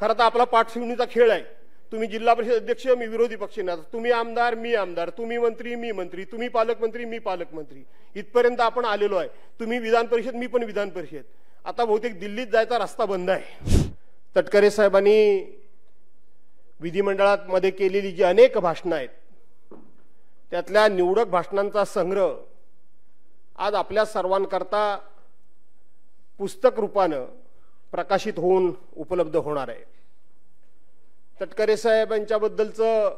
खरं तर आपला पाठशिवणीचा खेळ आहे. तुम्ही जिल्हा परिषद अध्यक्ष, मी विरोधी पक्षनेता, तुम्ही आमदार मी आमदार, तुम्ही मंत्री मी मंत्री, तुम्ही पालकमंत्री मी पालकमंत्री, इथपर्यंत आपण आलेलो आहे. तुम्ही विधान परिषद, मी पण विधान परिषद. आता बहुतेक दिल्लीत जायचा रस्ता बंद आहे. तटकरे साहेबांनी विधिमंडळात मध्ये केलेली जी अनेक भाषणं आहेत त्यातल्या निवडक भाषणांचा संग्रह आज आपल्या सर्वांकरता पुस्तक रूपानं प्रकाशित होऊन उपलब्ध होणार आहे. तटकरे साहेबांच्याबद्दलचं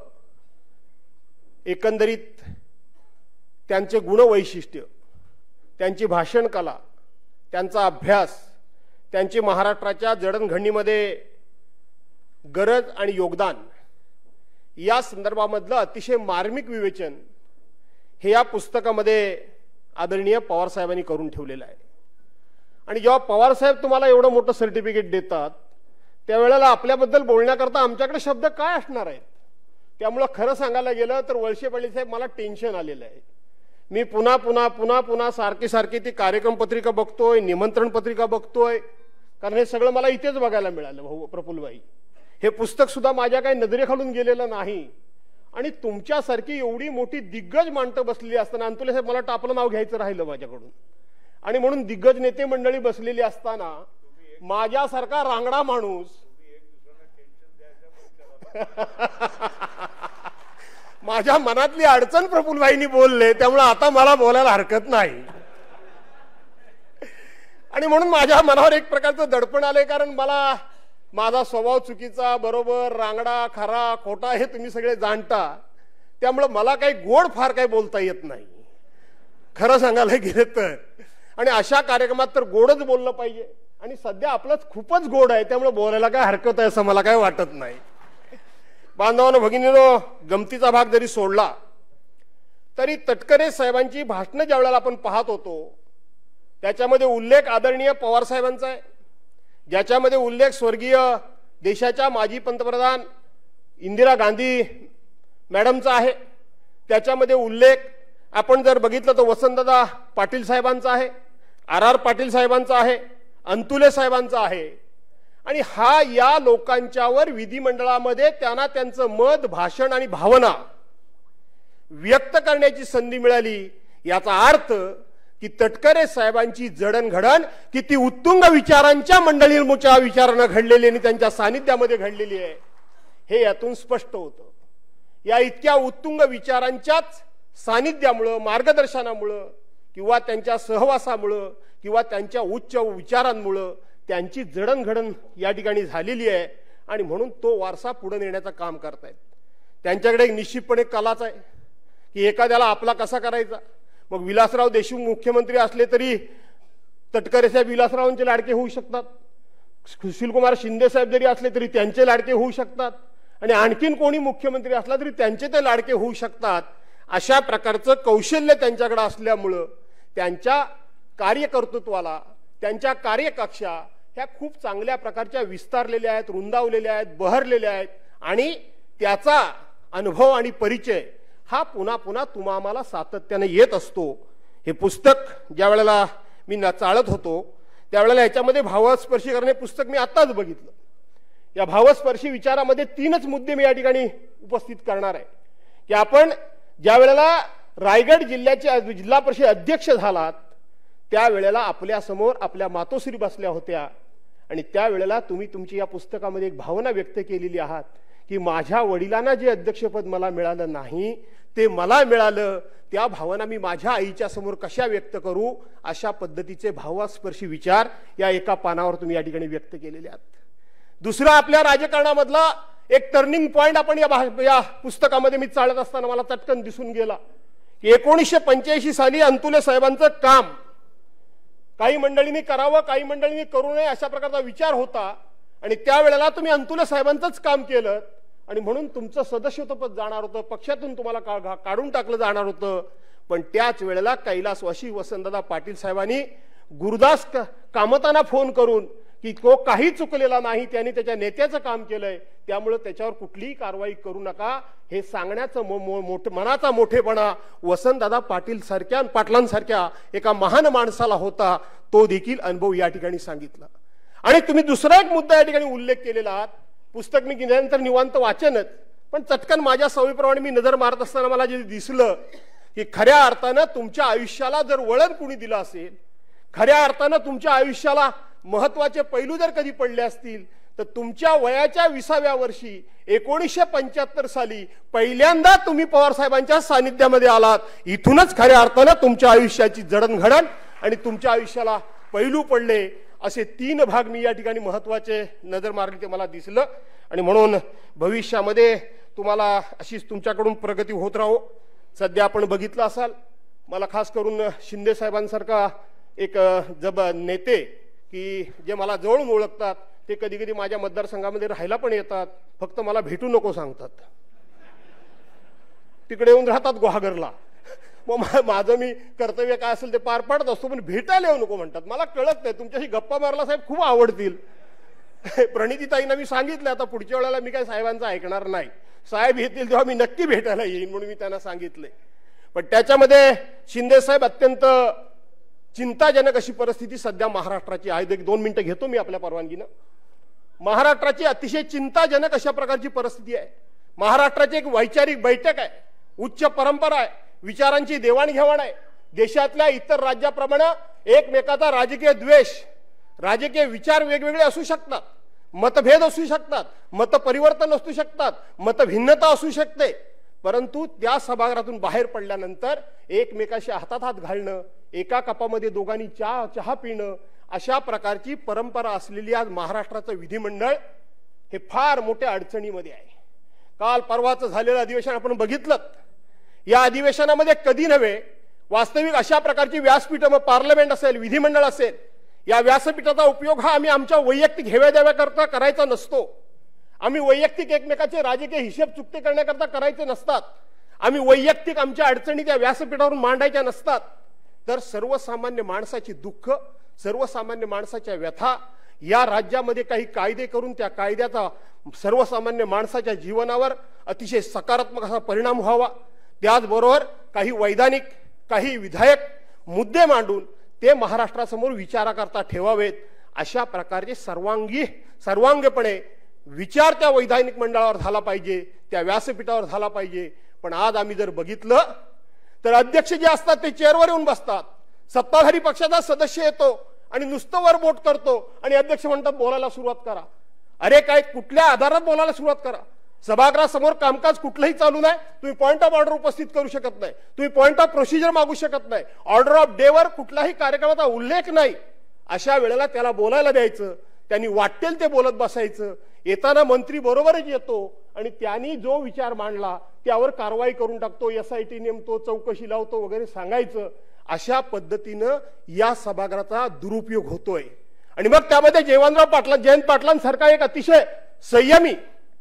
एकंदरीत त्यांचे गुणवैशिष्ट्य, त्यांची भाषण कला, त्यांचा अभ्यास, त्यांची महाराष्ट्राच्या जडणघडणीमध्ये गरज आणि योगदान या संदर्भामधलं अतिशय मार्मिक विवेचन हे या पुस्तकामध्ये आदरणीय पवार साहेबांनी करून ठेवलेलं आहे. आणि जेव्हा पवार साहेब तुम्हाला एवढं मोठं सर्टिफिकेट देतात त्यावेळेला आपल्याबद्दल बोलण्याकरता आमच्याकडे शब्द काय असणार आहेत. त्यामुळे खरं सांगायला गेलं तर वळसे पाटील साहेब मला टेन्शन आलेलं आहे. मी पुन्हा पुन्हा पुन्हा पुन्हा सारखी सारखी ती कार्यक्रम पत्रिका बघतोय, निमंत्रण पत्रिका बघतोय, कारण हे सगळं मला इथेच बघायला मिळालं. भाऊ प्रफुल्लभाई, हे पुस्तक सुद्धा माझ्या काही नजरेखालून गेलेलं नाही. आणि तुमच्यासारखी एवढी मोठी दिग्गज माणसं बसलेली असताना, अंतुले साहेब मला आपलं नाव घ्यायचं राहिलं माझ्याकडून, आणि म्हणून दिग्गज नेते मंडळी बसलेली असताना माझ्यासारखा रांगडा माणूस माझ्या मनातली अडचण प्रफुल्लभाईंनी बोलले, त्यामुळे आता मला बोलायला हरकत नाही. आणि म्हणून माझ्या मनावर एक प्रकारचं दडपण आलंय, कारण मला माझा स्वभाव चुकीचा, बरोबर, रांगडा, खरा, खोटा हे तुम्ही सगळे जाणता. त्यामुळे मला काही गोड फार काही बोलता येत नाही खरं सांगायला गेलं तर. आणि अशा कार्यक्रमात तर गोडच बोललं पाहिजे, आणि सध्या आपलंच खूपच गोड आहे, त्यामुळे बोलायला काय हरकत आहे असं मला काय वाटत नाही. बांधवांनो, भगिनीनो, गमतीचा भाग जरी सोडला तरी तटकरे साहेबांची भाषणं ज्या वेळेला आपण पाहत होतो त्याच्यामध्ये उल्लेख आदरणीय पवार साहेबांचा आहे, ज्याच्यामध्ये उल्लेख स्वर्गीय देशाच्या माजी पंतप्रधान इंदिरा गांधी मॅडमचा आहे, त्याच्यामध्ये उल्लेख आपण जर बघितलं तर वसंतदादा पाटील साहेबांचा आहे, आर पाटील साहेबांचा आहे, अंतुले साहेबांचा आहे. आणि हा या लोकांच्यावर विधिमंडळामध्ये त्यांना त्यांचं मत, भाषण आणि भावना व्यक्त करण्याची संधी मिळाली. याचा अर्थ की तटकरे साहेबांची जडणघडण किती उत्तुंग विचारांच्या मंडळींच्या विचारानं घडलेली आणि त्यांच्या सानिध्यामध्ये घडलेली आहे हे यातून स्पष्ट होतं. या इतक्या उत्तुंग विचारांच्याच सानिध्यामुळं, मार्गदर्शनामुळं किंवा त्यांच्या सहवासामुळं किंवा त्यांच्या उच्च विचारांमुळं त्यांची जडणघडण या ठिकाणी झालेली आहे. आणि म्हणून तो वारसा पुढे नेण्याचं काम करतायत. त्यांच्याकडे एक निश्चितपणे कलाच आहे की एखाद्याला आपला कसा करायचा. मग विलासराव देशमुख मुख्यमंत्री असले तरी तटकरे साहेब विलासरावांचे लाडके होऊ शकतात, सुशीलकुमार शिंदे साहेब जरी असले तरी त्यांचे लाडके होऊ शकतात, आणि आणखीन कोणी मुख्यमंत्री असला तरी त्यांचे ते लाडके होऊ शकतात. अशा प्रकारचं कौशल्य त्यांच्याकडे असल्यामुळं त्यांच्या कार्यकर्तृत्वाला, त्यांच्या कार्यकक्षा ह्या खूप चांगल्या प्रकारच्या विस्तारलेल्या आहेत, रुंदावलेल्या आहेत, बहरलेल्या आहेत. आणि त्याचा अनुभव आणि परिचय हा पुन्हा पुन्हा तुम्हा आम्हाला सातत्याने येत असतो. हे पुस्तक ज्या वेळेला मी चाळत होतो त्यावेळेला याच्यामध्ये भावस्पर्शी करणे पुस्तक मी आत्ताच बघितलं. या भावस्पर्शी विचारामध्ये 3च मुद्दे मी या ठिकाणी उपस्थित करणार आहे. की आपण ज्या वेळेला रायगड जिल्ह्याचे जिल्हा परिषद अध्यक्ष झालात त्यावेळेला आपल्या समोर आपल्या मातोश्री बसल्या होत्या, आणि त्यावेळेला तुम्ही तुमची या पुस्तकामध्ये एक भावना व्यक्त केलेली आहात की माझ्या वडिलांना जे अध्यक्षपद मला मिळालं नाही ते मला मिळालं, त्या भावना मी माझ्या आईच्या समोर कशा व्यक्त करू, अशा पद्धतीचे भावस्पर्शी विचार या एका पानावर तुम्ही या ठिकाणी व्यक्त केलेले आहात. दुसरा, आपल्या राजकारणामधला एक टर्निंग पॉइंट आपण या पुस्तकामध्ये मी चालत असताना मला चटकन दिसून गेला की 1985 साली अंतुले साहेबांचं काम काही मंडळींनी करावं, काही मंडळींनी करू नये अशा प्रकारचा विचार होता. आणि त्यावेळेला तुम्ही अंतुले साहेबांचंच काम केलं, आणि म्हणून तुमचं सदस्यत्वपद जाणार होतं, पक्षातून तुम्हाला काढून टाकलं जाणार होतं. पण त्याच वेळेला कैलासवासी वसंतदादा पाटील साहेबांनी गुरुदास कामतांना फोन करून की तो काही चुकलेला नाही, त्यांनी त्याच्या नेत्याचं काम केलंय, त्यामुळे त्याच्यावर कुठलीही कारवाई करू नका हे सांगण्याचं मनाचा मोठेपणा वसंतदादा पाटलांसारख्या एका महान माणसाला होता. तो देखील अनुभव या ठिकाणी सांगितला. आणि तुम्ही दुसरा एक मुद्दा या ठिकाणी उल्लेख केलेला आहात पुस्तक मी गेल्यानंतर निवांत वाचनच, पण चटकन माझ्या सवयीप्रमाणे मी नजर मारत असताना मला जे दिसलं की खऱ्या अर्थानं तुमच्या आयुष्याला जर वळण कुणी दिलं असेल, खऱ्या अर्थानं तुमच्या आयुष्याला महत्वाचे पैलू जर कधी पडले असतील तर तुमच्या वयाच्या 20व्या वर्षी 1975 साली पहिल्यांदा तुम्ही पवार साहेबांच्या सानिध्यामध्ये आलात. इथूनच खऱ्या अर्थानं तुमच्या आयुष्याची जडणघडण आणि तुमच्या आयुष्याला पैलू पडले. असे 3 भाग मी या ठिकाणी महत्वाचे नजर मारली ते मला दिसलं. आणि म्हणून भविष्यामध्ये तुम्हाला अशीच तुमच्याकडून प्रगती होत राहो. सध्या आपण बघितलं असाल, मला खास करून शिंदे साहेबांसारखा एक नेते की जे मला जवळून ओळखतात ते कधी कधी माझ्या मतदारसंघामध्ये राहायला पण येतात, फक्त मला भेटू नको सांगतात. तिकडे येऊन राहतात गुहागरला. मग माझं मी कर्तव्य काय असेल ते पार पाडत असतो, पण भेटायला येऊ नको म्हणतात. मला कळत नाही, तुमच्याशी गप्पा मारायला साहेब खूप आवडतील. प्रणितीताईंना मी सांगितलं आता पुढच्या वेळेला मी काय साहेबांचं ऐकणार नाही, साहेब येतील तेव्हा मी नक्की भेटायला येईन म्हणून मी त्यांना सांगितलंय. पण त्याच्यामध्ये शिंदे साहेब अत्यंत चिंताजनक अशी परिस्थिती सध्या महाराष्ट्राची आहे. 2 मिनिटं घेतो मी आपल्या परवानगीनं. महाराष्ट्राची अतिशय चिंताजनक अशा प्रकारची परिस्थिती आहे. महाराष्ट्राची एक वैचारिक बैठक आहे, उच्च परंपरा आहे, विचारांची देवाणघेवाण आहे. देशातल्या इतर राज्याप्रमाणे एकमेकाचा राजकीय द्वेष, राजकीय विचार वेगवेगळे असू शकतात, मतभेद असू शकतात, मतपरिवर्तन असू शकतात, मतभिन्नता असू शकते, परंतु त्या सभागृहातून बाहेर पडल्यानंतर एकमेकाशी हातात हात घालणं, एका कपामध्ये दोघांनी चहा पिणं, अशा प्रकारची परंपरा असलेली आज महाराष्ट्राचं विधिमंडळ हे फार मोठ्या अडचणीमध्ये आहे. काल परवाचं झालेलं अधिवेशन आपण बघितलं. या अधिवेशनामध्ये कधी नव्हे वास्तविक अशा प्रकारची व्यासपीठ, मग पार्लमेंट असेल, विधिमंडळ असेल, या व्यासपीठाचा उपयोग हा आम्ही आमच्या वैयक्तिक हेव्यादेव्याकरता करायचा नसतो. आम्ही वैयक्तिक एकमेकाचे राजकीय हिशेब चुकते करण्याकरता करायचे नसतात. आम्ही वैयक्तिक आमच्या अडचणी त्या व्यासपीठावरून मांडायच्या नसतात. तर सर्वसामान्य माणसाची दुःख, सर्वसामान्य माणसाच्या व्यथा, या राज्यामध्ये काही कायदे करून त्या कायद्याचा सर्वसामान्य माणसाच्या जीवनावर अतिशय सकारात्मक असा परिणाम व्हावा. त्याचबरोबर काही वैधानिक, काही विधायक मुद्दे मांडून ते महाराष्ट्रासमोर विचाराकरता ठेवावेत. अशा प्रकारचे सर्वांगीपणे विचार त्या वैधानिक मंडळावर झाला पाहिजे, त्या व्यासपीठावर झाला पाहिजे. पण आज आम्ही जर बघितलं तर अध्यक्ष जे असतात ते चेअरवर येऊन बसतात, सत्ताधारी पक्षाचा सदस्य येतो आणि नुसतं वर बोट करतो आणि अध्यक्ष म्हणतात बोलायला सुरुवात करा. अरे काय, कुठल्या आधारात बोलायला सुरुवात करा? सभागृहासमोर कामकाज कुठलंही चालू नाही, तुम्ही पॉइंट ऑफ ऑर्डर उपस्थित करू शकत नाही, तुम्ही पॉइंट ऑफ प्रोसिजर मागू शकत नाही, ऑर्डर ऑफ डेवर कुठलाही कार्यक्रमाचा उल्लेख नाही. अशा वेळेला त्याला बोलायला द्यायचं, त्यांनी वाटेल ते बोलत बसायचं. येताना मंत्री बरोबरच येतो आणि त्यांनी जो विचार मांडला त्यावर कारवाई करून टाकतो, SIT नेमतो, चौकशी लावतो वगैरे सांगायचं. अशा पद्धतीनं या सभागृहाचा दुरुपयोग होतोय. आणि मग त्यामध्ये जयंत पाटलांसारखा एक अतिशय संयमी,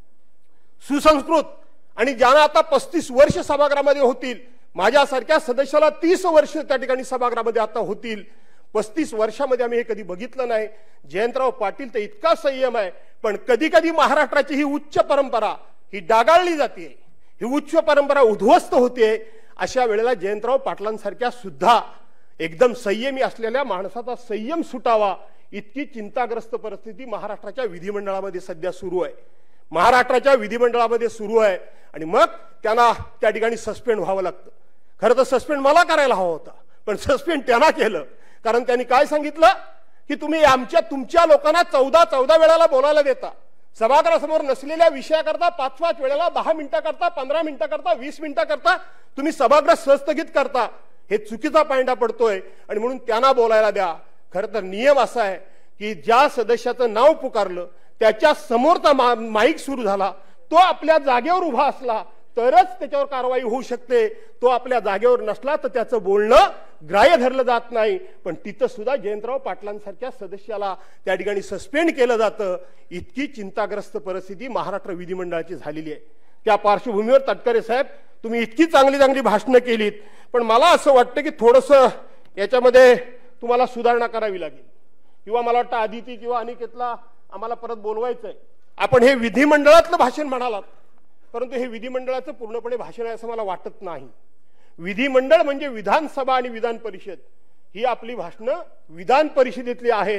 सुसंस्कृत आणि ज्यांना आता 35 वर्ष सभागृहामध्ये होतील, माझ्यासारख्या सदस्याला 30 वर्ष त्या ठिकाणी सभागृहामध्ये आता होतील. 35 वर्षामध्ये आम्ही हे कधी बघितलं नाही. जयंतराव पाटील तर इतका संयम आहे, पण कधी कधी महाराष्ट्राची ही उच्च परंपरा ही डागाळली जाते, ही उच्च परंपरा उद्ध्वस्त होते. अशा वेळेला जयंतराव पाटलांसारख्या सुद्धा एकदम संयमी असलेल्या माणसाचा संयम सुटावा, इतकी चिंताग्रस्त परिस्थिती महाराष्ट्राच्या विधिमंडळामध्ये सध्या सुरू आहे. महाराष्ट्राच्या विधिमंडळामध्ये सुरू आहे. आणि मग त्यांना त्या ठिकाणी सस्पेंड व्हावं लागतं. खरं तर सस्पेंड मला करायला हवा होता, पण सस्पेंड त्यांना केलं. कारण त्यांनी काय सांगितलं की तुम्ही तुमच्या लोकांना 14 वेळेला बोलायला देता, सभागृहासमोर नसलेल्या विषयाकरता 5 वेळेला 10 मिनिटाकरता, 15 मिनिटाकरता, 20 मिनिटाकरता तुम्ही सभागृह स्थगित करता. हे चुकीचा पायंडा पडतोय आणि म्हणून त्यांना बोलायला द्या. खरं तर नियम असा आहे की ज्या सदस्याचं नाव पुकारलं त्याच्या समोरचा माईक सुरू झाला, तो आपल्या जागेवर उभा असला तरच त्याच्यावर कारवाई होऊ शकते. तो आपल्या जागेवर नसला तर त्याचं बोलणं ग्राह्य धरलं जात नाही. पण तिथं सुद्धा जयंतराव पाटलांसारख्या सदस्याला त्या ठिकाणी सस्पेंड केलं जातं. इतकी चिंताग्रस्त परिस्थिती महाराष्ट्र विधिमंडळाची झालेली आहे. त्या पार्श्वभूमीवर तटकरे साहेब, तुम्ही इतकी चांगली भाषणं केलीत, पण मला असं वाटतं की थोडंसं याच्यामध्ये तुम्हाला सुधारणा करावी लागेल. किंवा मला वाटतं आदिती किंवा अनिकेतला आम्हाला परत बोलवायचं आहे. आपण हे विधिमंडळातलं भाषण म्हणालात, परंतु हे विधिमंडळाचं पूर्णपणे भाषण आहे असं मला वाटत नाही. विधिमंडळ म्हणजे विधानसभा आणि विधान परिषद, ही आपली भाषणं विधान परिषदेतली आहेत.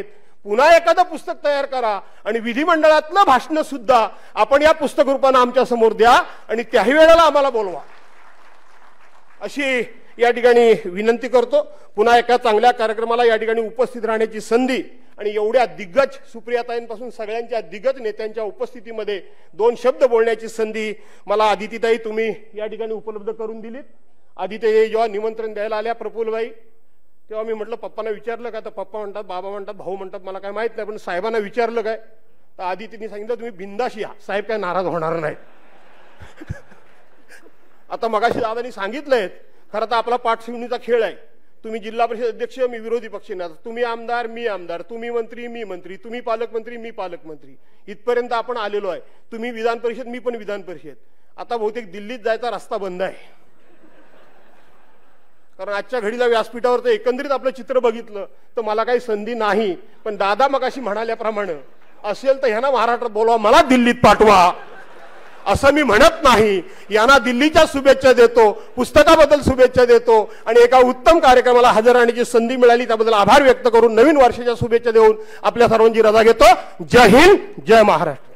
पुन्हा एखादं पुस्तक तयार करा आणि विधिमंडळातलं भाषण सुद्धा आपण या पुस्तक रूपानं आमच्या समोर द्या आणि त्याही वेळेला आम्हाला बोलवा, अशी या ठिकाणी विनंती करतो. पुन्हा एका चांगल्या कार्यक्रमाला या ठिकाणी उपस्थित राहण्याची संधी आणि एवढ्या दिग्गज सुप्रियाताईंपासून सगळ्यांच्या दिग्गज नेत्यांच्या उपस्थितीमध्ये 2 शब्द बोलण्याची संधी मला आदितीताई तुम्ही या ठिकाणी उपलब्ध करून दिलीत. आदितीताई जेव्हा निमंत्रण द्यायला आल्या प्रफुल्लबाई, तेव्हा मी म्हटलं पप्पांना विचारलं का, तर पप्पा म्हणतात, बाबा म्हणतात, भाऊ म्हणतात, मला काय माहित नाही, पण साहेबांना विचारलं काय, तर आदितींनी सांगितलं तुम्ही बिंदास या, साहेब काय नाराज होणार नाही. आता मगाशी दादांनी सांगितलंय, खरं तर आपला पाठशिवणीचा खेळ आहे. तुम्ही जिल्हा परिषद अध्यक्ष, मी विरोधी पक्षनेता, तुम्ही आमदार मी आमदार, तुम्ही मंत्री मी मंत्री, तुम्ही पालकमंत्री मी पालकमंत्री, इथपर्यंत आपण आलेलो आहे. तुम्ही विधान परिषद, मी पण विधान परिषद. आता बहुतेक दिल्लीत जायचा रस्ता बंद आहे, कारण आजच्या घडीला व्यासपीठावर एकंदरीत आपलं चित्र बघितलं तर मला काही संधी नाही. पण दादा मगाशी म्हणाल्याप्रमाणे असेल तर ह्यांना महाराष्ट्रात बोलवा, मला दिल्लीत पाठवा असं मी म्हणत नाही. यांना दिल्लीच्या शुभेच्छा देतो, पुस्तकाबद्दल शुभेच्छा देतो आणि एका उत्तम कार्यक्रमाला हजर राहण्याची संधी मिळाली त्याबद्दल आभार व्यक्त करून नवीन वर्षाच्या शुभेच्छा देऊन आपल्या सर्वांची रजा घेतो. जय हिंद, जय महाराष्ट्र.